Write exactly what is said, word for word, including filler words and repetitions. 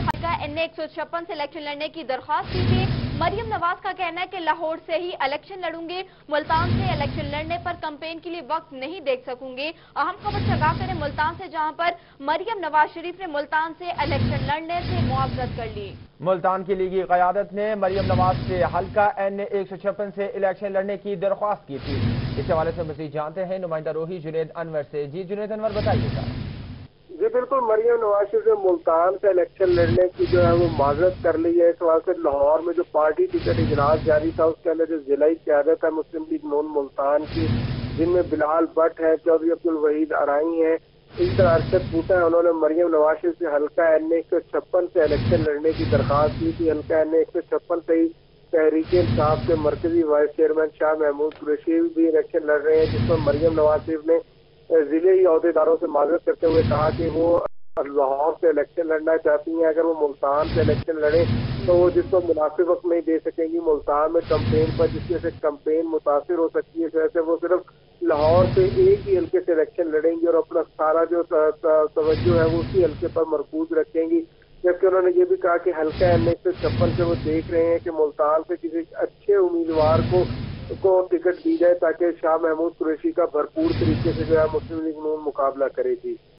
हल्का N A एक सौ छप्पन से इलेक्शन लड़ने की दरख्वास्त की थी। मरियम नवाज का कहना है कि लाहौर से ही इलेक्शन लड़ूंगी, मुल्तान से इलेक्शन लड़ने पर कैंपेन के लिए वक्त नहीं देख सकूंगी। अहम खबर से आगाह करें मुल्तान से, जहां पर मरियम नवाज शरीफ ने मुल्तान से इलेक्शन लड़ने से मुआवजत कर ली। मुल्तान की लीगी क़यादत ने मरियम नवाज से हल्का एन ए एक सौ छप्पन से इलेक्शन लड़ने की दरख्वास्त की थी। इस हवाले से मज़ीद जानते हैं नुमाइंदा रोही जुनैद अनवर से। जी जुनैद अनवर, बताइएगा। जी बिल्कुल, मरियम नवाज शरीफ ने मुल्तान से इलेक्शन लड़ने की जो है वो माजरत कर ली है। इस वास्ते लाहौर में जो पार्टी टिकट इजलास जारी था उसके अंदर जो जिलाई क़यादत है मुस्लिम लीग नून मुल्तान की, जिनमें बिलाल भट्ट है, चौधरी अब्दुल वहीद अराई है, इस तरह अरशद बूटा है, उन्होंने मरियम नवाज शरीफ से हल्का एन ए एक सौ छप्पन से इलेक्शन लड़ने की दरख्वास्त की थी। हल्का एन ए एक सौ छप्पन से ही तहरीक इंसाफ के मरकजी वाइस चेयरमैन शाह महमूद कुरैशी भी इलेक्शन लड़ रहे हैं, जिसमें मरियम नवाज शरीफ ने जिले ही अहदेदारों से माजरत करते हुए कहा कि वो लाहौर से इलेक्शन लड़ना चाहती हैं। अगर वो मुल्तान से इलेक्शन लड़े तो वो जिसको मुनासिब वक्त नहीं दे सकेंगी मुल्तान में कैंपेन पर, जिससे से कैंपेन मुतासिर हो सकती है। इस वजह से वो सिर्फ लाहौर से एक ही हल्के से इलेक्शन लड़ेंगी और अपना सारा जो तवज्जो है वो उसी हल्के पर मरकूज रखेंगी। जबकि उन्होंने ये भी कहा कि हल्का एन ए एक सौ छप्पन से वो देख रहे हैं कि मुल्तान से किसी अच्छे उम्मीदवार को को टिकट दी जाए ताकि शाह महमूद कुरैशी का भरपूर तरीके से जो है मुस्लिम लीग नून मुकाबला करे। थी